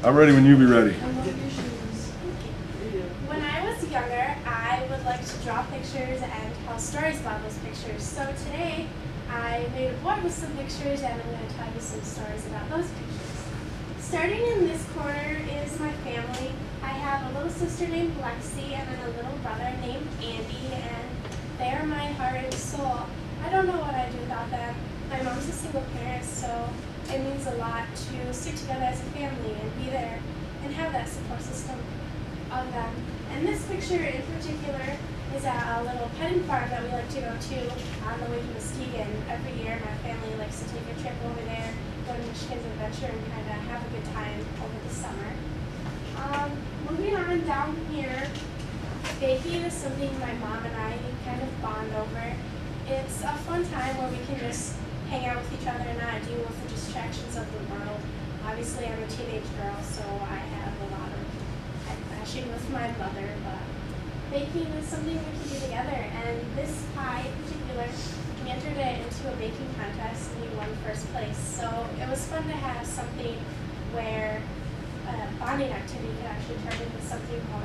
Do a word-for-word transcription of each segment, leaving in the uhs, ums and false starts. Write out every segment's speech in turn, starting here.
I'm ready when you be ready. When I was younger, I would like to draw pictures and tell stories about those pictures. So today, I made a board with some pictures and I'm going to tell you some stories about those pictures. Starting in this corner is my family. I have a little sister named Lexi and then a little brother named Andy, and they are my heart and soul. I don't know what I'd do without them. My mom's a single parent, so it means a lot to stick together as a family and be there and have that support system of them. And this picture in particular is at a little petting farm that we like to go to on the way to Muskegon. Every year my family likes to take a trip over there, go to Michigan's Adventure, and kind of have a good time over the summer. Um, moving on down here, baking is something my mom and I kind of bond over. It's a fun time where we can just hang out with each other and not deal with the distractions of the world. Obviously, I'm a teenage girl, so I have a lot of clashing with my mother, but baking is something we can do together. And this pie in particular, we entered it into a baking contest and we won first place. So it was fun to have something where a bonding activity could actually turn into something more.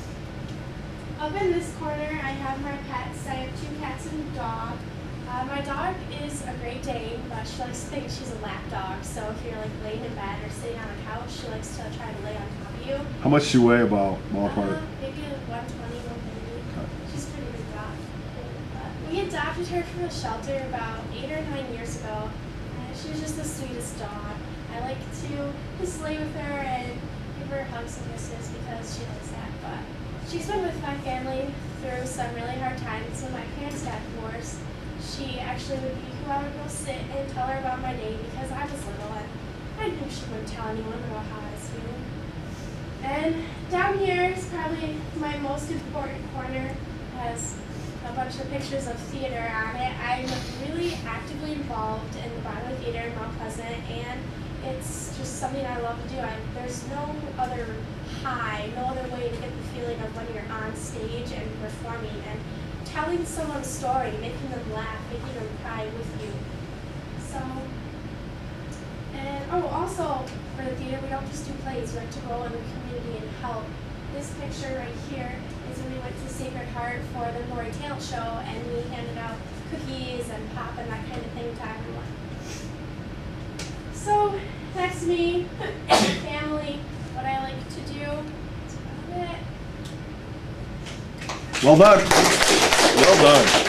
Up in this corner, I have my pets. I have two cats and a dog. Uh, my dog is a Great Dane, but she likes to think she's a lap dog. So if you're like laying in bed or sitting on a couch, she likes to try to lay on top of you. How much does she weigh about, ballpark? Uh, maybe one twenty, one thirty. She's a pretty big dog. Uh, we adopted her from a shelter about eight or nine years ago. Uh, she was just the sweetest dog. I like to just lay with her and give her hugs and kisses because she likes that. But she's been with my family through some really hard times. When my parents got divorced, she actually would be who I would go sit and tell her about my day because I was little and I knew she wouldn't tell anyone about how I was feeling. And down here is probably my most important corner. It has a bunch of pictures of theater on it. I'm really actively involved in the Broadway Theater in Mount Pleasant, and it's just something I love to do. I, there's no other high, no other way to get the feeling of when you're on stage and performing and telling someone's story, making them laugh, making them cry with you. So, and oh, also for the theater, we don't just do plays. We like to go in the community and help. This picture right here is when we went to Sacred Heart for the Maury Talent Show, and we handed out cookies and pop and that kind of thing to everyone. So that's me, family, what I like to do. That's about it. Well done. Well done.